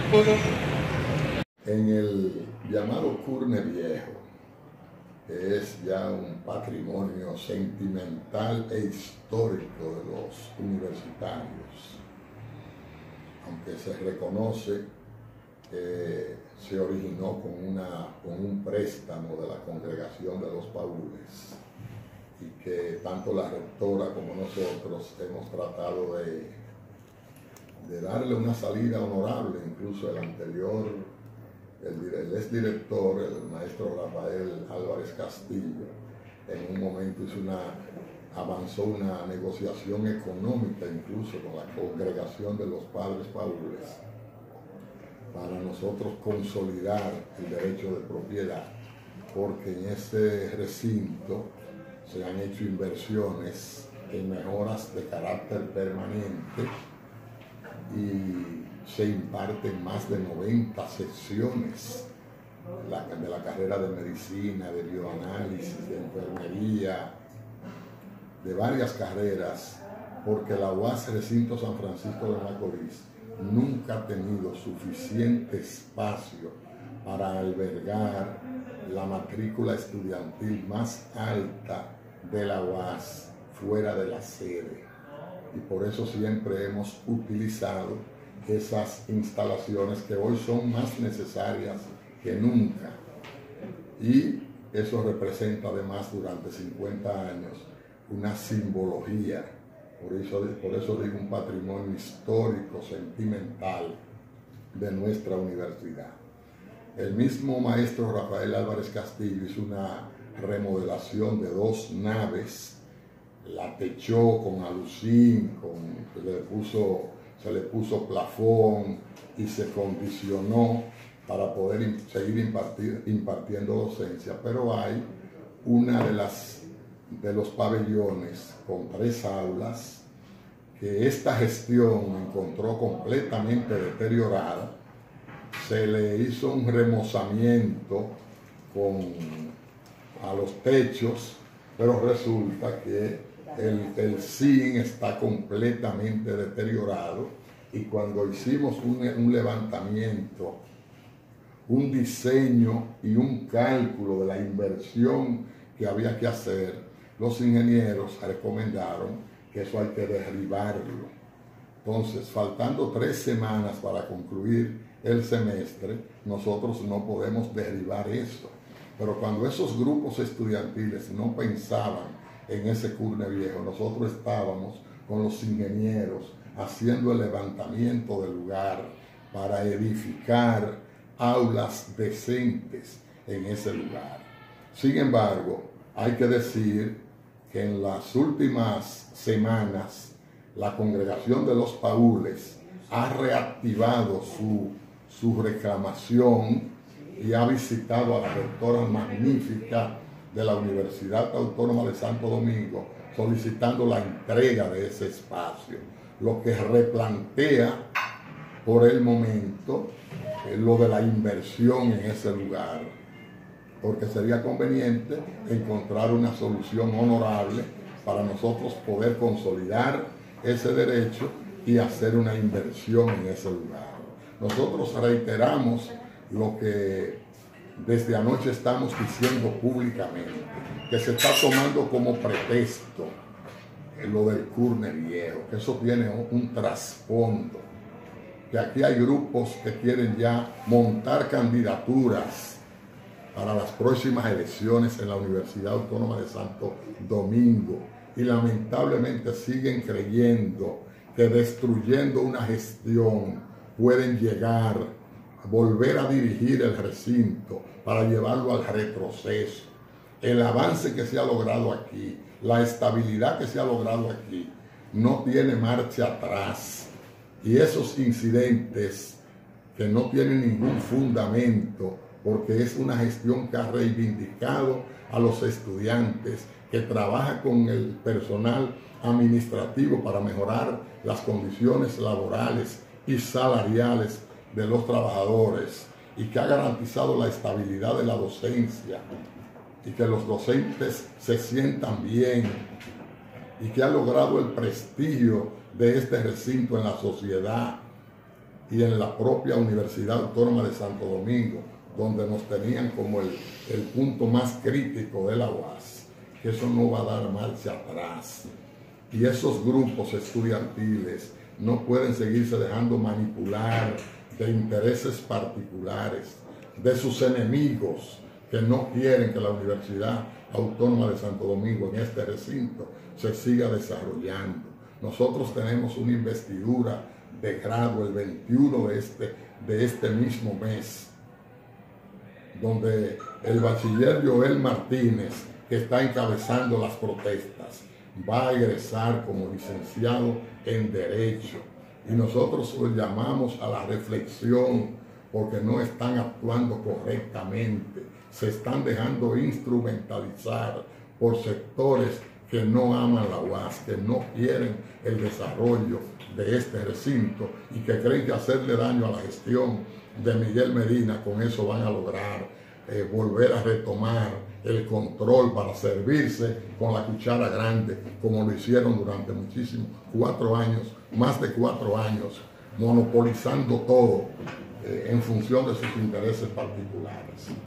En el llamado Curne Viejo, que es ya un patrimonio sentimental e histórico de los universitarios, aunque se reconoce que se originó con un préstamo de la Congregación de los Paules y que tanto la rectora como nosotros hemos tratado de darle una salida honorable. Incluso el anterior, el exdirector, el maestro Rafael Álvarez Castillo, en un momento avanzó una negociación económica incluso con la Congregación de los Padres Paules para nosotros consolidar el derecho de propiedad, porque en este recinto se han hecho inversiones en mejoras de carácter permanente y se imparten más de 90 secciones de la carrera de medicina, de bioanálisis, de enfermería, de varias carreras, porque la UAS Recinto San Francisco de Macorís nunca ha tenido suficiente espacio para albergar la matrícula estudiantil más alta de la UAS fuera de la sede. Y por eso siempre hemos utilizado esas instalaciones que hoy son más necesarias que nunca. Y eso representa además durante 50 años una simbología. Por eso digo un patrimonio histórico, sentimental de nuestra universidad. El mismo maestro Rafael Álvarez Castillo hizo una remodelación de 2 naves, la techó con alucín, se le puso plafón y se condicionó para poder seguir impartiendo docencia, pero hay una de los pabellones con 3 aulas que esta gestión encontró completamente deteriorada. Se le hizo un remozamiento a los techos, pero resulta que el zinc está completamente deteriorado, y cuando hicimos un levantamiento, un diseño y un cálculo de la inversión que había que hacer, los ingenieros recomendaron que eso hay que derribarlo. Entonces, faltando 3 semanas para concluir el semestre, nosotros no podemos derribar eso. Pero cuando esos grupos estudiantiles no pensaban en ese Curne Viejo, nosotros estábamos con los ingenieros haciendo el levantamiento del lugar para edificar aulas decentes en ese lugar. Sin embargo, hay que decir que en las últimas semanas la Congregación de los Paules ha reactivado su reclamación y ha visitado a la rectora magnífica de la Universidad Autónoma de Santo Domingo solicitando la entrega de ese espacio, lo que replantea por el momento lo de la inversión en ese lugar, porque sería conveniente encontrar una solución honorable para nosotros poder consolidar ese derecho y hacer una inversión en ese lugar. Nosotros reiteramos lo que desde anoche estamos diciendo públicamente, que se está tomando como pretexto lo del Curne Viejo, que eso tiene un trasfondo, que aquí hay grupos que quieren ya montar candidaturas para las próximas elecciones en la Universidad Autónoma de Santo Domingo, y lamentablemente siguen creyendo que destruyendo una gestión pueden llegar a volver a dirigir el recinto para llevarlo al retroceso. El avance que se ha logrado aquí, la estabilidad que se ha logrado aquí, no tiene marcha atrás. Y esos incidentes que no tienen ningún fundamento, porque es una gestión que ha reivindicado a los estudiantes, que trabaja con el personal administrativo para mejorar las condiciones laborales y salariales de los trabajadores, y que ha garantizado la estabilidad de la docencia y que los docentes se sientan bien, y que ha logrado el prestigio de este recinto en la sociedad, y en la propia Universidad Autónoma de Santo Domingo, donde nos tenían como el punto más crítico de la UAS, que eso no va a dar marcha atrás. Y esos grupos estudiantiles no pueden seguirse dejando manipular de intereses particulares, de sus enemigos, que no quieren que la Universidad Autónoma de Santo Domingo en este recinto se siga desarrollando. Nosotros tenemos una investidura de grado el 21 de este mismo mes, donde el bachiller Joel Martínez, que está encabezando las protestas, va a egresar como licenciado en Derecho. Y nosotros los llamamos a la reflexión, porque no están actuando correctamente, se están dejando instrumentalizar por sectores que no aman la UAS, que no quieren el desarrollo de este recinto y que creen que hacerle daño a la gestión de Miguel Medina, con eso van a lograr volver a retomar el control para servirse con la cuchara grande, como lo hicieron durante muchísimos, 4 años, más de 4 años, monopolizando todo en función de sus intereses particulares.